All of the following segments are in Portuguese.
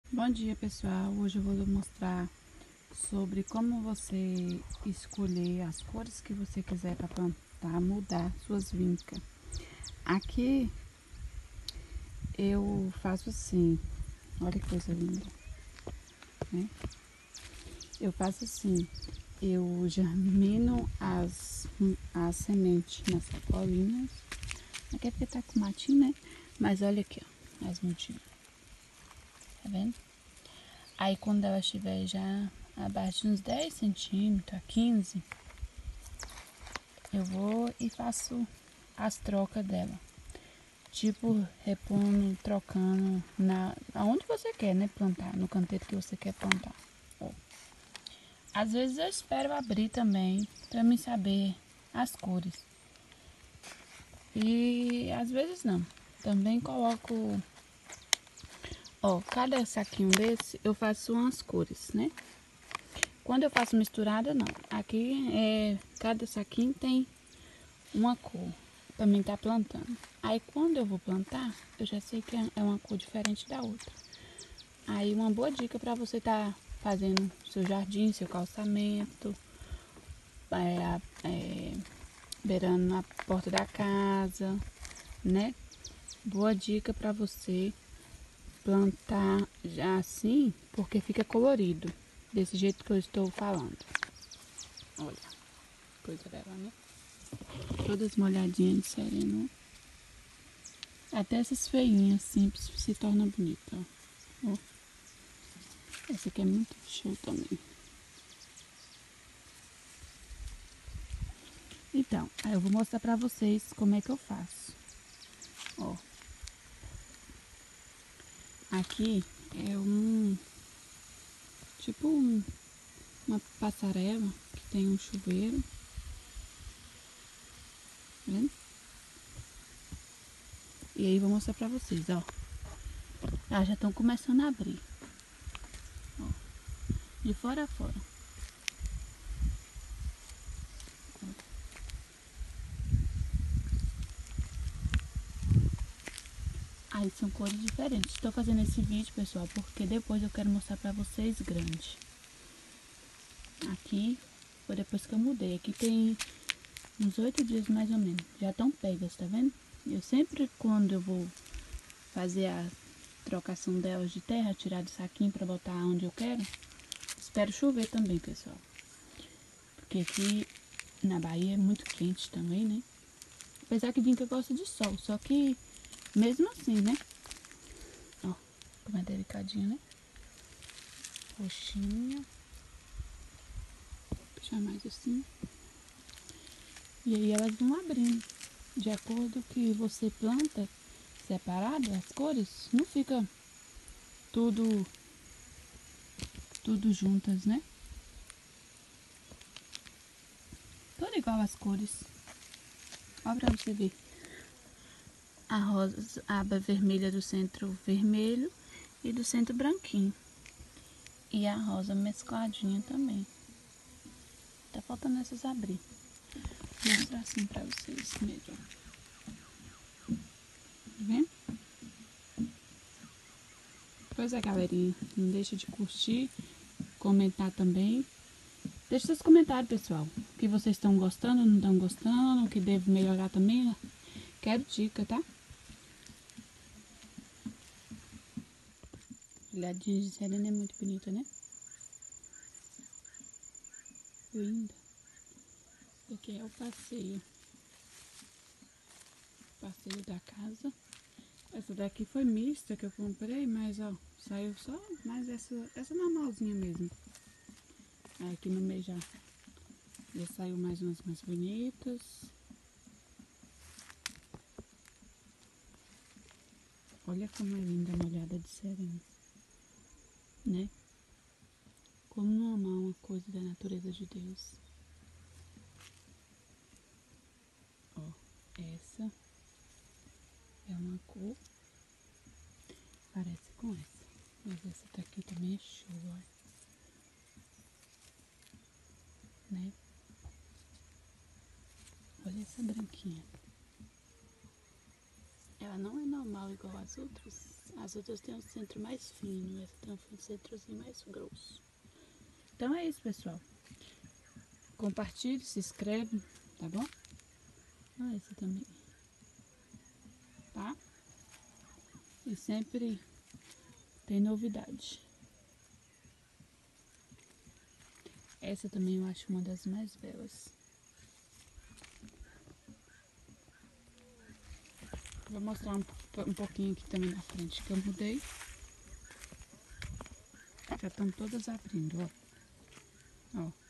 Bom dia, pessoal. Hoje eu vou mostrar sobre como você escolher as cores que você quiser para plantar, mudar suas vincas. Aqui eu faço assim, olha que coisa linda, né? Eu faço assim, eu germino as sementes nas sacolinhas. Aqui é porque tá com matinho, né? Mas olha aqui, ó, as mudinhas. Tá vendo? Aí quando ela estiver já abaixo de uns 10 centímetros a 15, eu vou e faço as trocas dela. Tipo, repondo, trocando aonde você quer, né? Plantar, no canteiro que você quer plantar. Ó. Às vezes eu espero abrir também, pra mim saber as cores. E às vezes não. Também coloco, ó, cada saquinho desse eu faço umas cores, né? Quando eu faço misturada, não. Aqui, cada saquinho tem uma cor pra mim tá plantando. Aí, quando eu vou plantar, eu já sei que é uma cor diferente da outra. Aí, uma boa dica pra você tá fazendo seu jardim, seu calçamento, beirando na porta da casa, né? Boa dica pra você plantar já assim, porque fica colorido, desse jeito que eu estou falando. Olha, coisa dela, né? Todas molhadinhas de sereno. Até essas feinhas simples se tornam bonitas, ó. Essa aqui é muito show também. Então, aí eu vou mostrar pra vocês como é que eu faço. Ó. Aqui é uma passarela que tem um chuveiro. Tá vendo? E aí vou mostrar pra vocês, ó. Elas já estão começando a abrir. Ó. De fora a fora. Aí são cores diferentes. Estou fazendo esse vídeo, pessoal, porque depois eu quero mostrar pra vocês grande. Aqui foi depois que eu mudei. Aqui tem uns 8 dias mais ou menos. Já estão pegas, tá vendo? Eu sempre, quando eu vou fazer a trocação delas de terra, tirar do saquinho pra botar onde eu quero, espero chover também, pessoal. Porque aqui na Bahia é muito quente também, né? Apesar que vinca gosta de sol, só que mesmo assim, né? Ó, como é delicadinho, né? Roxinha. Puxar mais assim. E aí elas vão abrindo. De acordo que você planta separado, as cores, não fica tudo juntas, né? Tudo igual as cores. Olha pra você ver. A rosa, a aba vermelha do centro vermelho e do centro branquinho. E a rosa mescladinha também. Tá faltando essas abrir. Vou mostrar assim pra vocês melhor. Tá vendo? Pois é, galerinha. Não deixa de curtir, comentar também. Deixa seus comentários, pessoal. O que vocês estão gostando, não estão gostando, o que devo melhorar também. Quero dica, tá? Olhadinha de serena é muito bonita, né? Linda. Aqui é o passeio. Passeio da casa. Essa daqui foi mista que eu comprei, mas ó, saiu só mais essa normalzinha mesmo. Aí aqui no meio já saiu mais umas mais bonitas. Olha como é linda a molhada de serena, né? Como não amar uma coisa da natureza de Deus. Ó, essa é uma cor, parece com essa. Mas essa daqui também é show, ó. Né? Olha essa branquinha. Ela não é normal igual as outras. As outras têm um centro mais fino, essa tem um centrozinho mais grosso. Então é isso, pessoal. Compartilhe, se inscreve, tá bom? Ah, essa também. Tá? E sempre tem novidade. Essa também eu acho uma das mais belas. Vou mostrar um pouquinho aqui também na frente que eu mudei. Já estão todas abrindo, ó. Ó.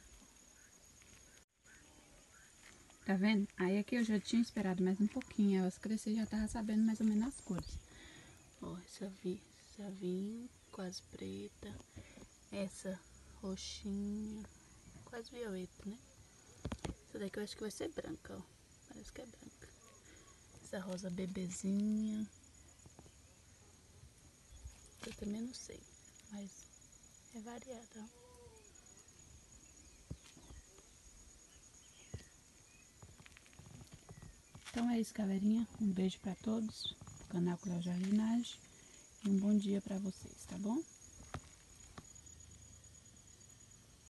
Tá vendo? Aí aqui eu já tinha esperado mais um pouquinho. Elas crescer já tava sabendo mais ou menos as cores. Ó, essa vinho quase preta. Essa roxinha, quase violeta, né? Essa daqui eu acho que vai ser branca, ó. Parece que é branca. Essa rosa bebezinha. Eu também não sei, mas é variada, ó. Então é isso, galerinha. Um beijo pra todos. Canal Cléo Jardinagem. E um bom dia pra vocês, tá bom?